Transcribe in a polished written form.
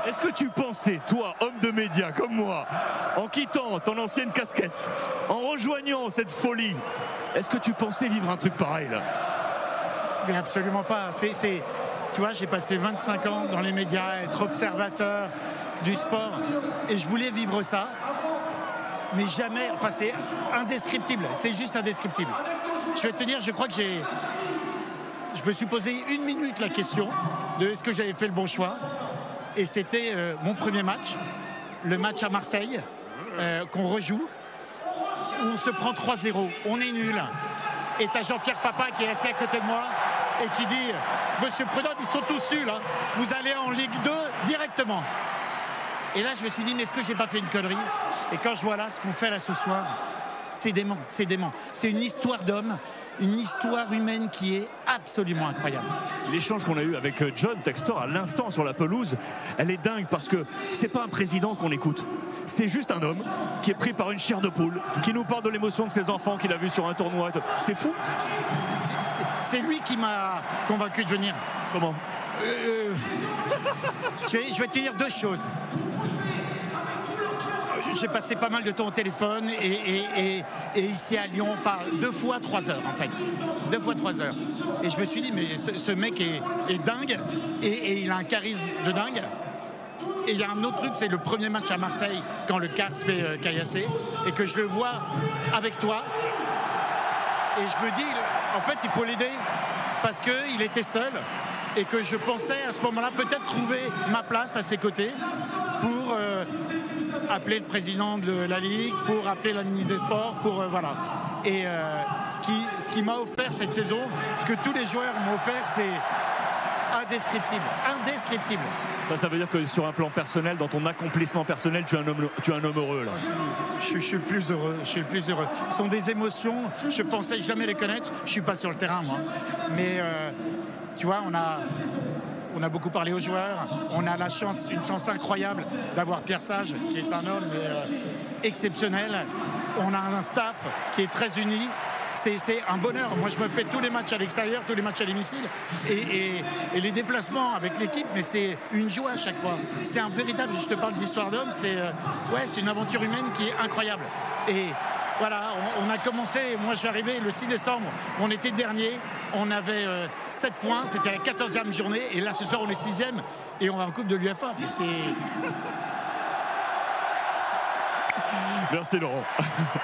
Est-ce que tu pensais, toi, homme de médias comme moi, en quittant ton ancienne casquette, en rejoignant cette folie, est-ce que tu pensais vivre un truc pareil là? Mais absolument pas. Tu vois, j'ai passé 25 ans dans les médias, être observateur du sport, et je voulais vivre ça, mais jamais. Enfin, c'est indescriptible. C'est juste indescriptible. Je vais te dire, je crois que je me suis posé 1 minute la question de est-ce que j'avais fait le bon choix. Et c'était mon premier match, le match à Marseille, qu'on rejoue, où on se prend 3-0, on est nul. Et t'as Jean-Pierre Papin qui est assis à côté de moi et qui dit « Monsieur Prudhomme, ils sont tous nuls, hein. Vous allez en Ligue 2 directement ». Et là, je me suis dit « Mais est-ce que j'ai pas fait une connerie ?» Et quand je vois là ce qu'on fait là ce soir, c'est dément, c'est dément. C'est une histoire d'homme, une histoire humaine qui est absolument incroyable. L'échange qu'on a eu avec John Textor à l'instant sur la pelouse, elle est dingue parce que c'est pas un président qu'on écoute. C'est juste un homme qui est pris par une chair de poule, qui nous parle de l'émotion de ses enfants qu'il a vu sur un tournoi. C'est fou. C'est lui qui m'a convaincu de venir. Comment? Je vais te dire 2 choses. J'ai passé pas mal de temps au téléphone et ici à Lyon, enfin 2 fois 3 heures en fait. 2 fois 3 heures. Et je me suis dit, mais ce mec est dingue et il a un charisme de dingue. Et il y a un autre truc, c'est le premier match à Marseille, quand le car se fait caillasser, et que je le vois avec toi. Et je me dis, en fait, il faut l'aider, parce qu'il était seul, et que je pensais à ce moment-là peut-être trouver ma place à ses côtés pour appeler le président de la Ligue, pour appeler la ministre des Sports, pour voilà. Et ce qui m'a offert cette saison, ce que tous les joueurs m'ont offert, c'est indescriptible, indescriptible. Ça veut dire que sur un plan personnel, dans ton accomplissement personnel, tu es un homme heureux là. Je suis le plus heureux, je suis le plus heureux. Ce sont des émotions, je pensais jamais les connaître. Je suis pas sur le terrain moi, mais tu vois, on a beaucoup parlé aux joueurs. On a une chance incroyable d'avoir Pierre Sage, qui est un homme exceptionnel. On a un staff qui est très uni. C'est un bonheur. Moi, je me fais tous les matchs à l'extérieur, tous les matchs à domicile, et les déplacements avec l'équipe, mais c'est une joie à chaque fois. C'est un véritable, je te parle d'histoire d'homme, c'est une aventure humaine qui est incroyable. Et voilà, on a commencé, moi je suis arrivé le 6 décembre, on était dernier, on avait 7 points, c'était la 14e journée, et là ce soir on est 6e, et on va en Coupe de l'UEFA. Merci Laurent.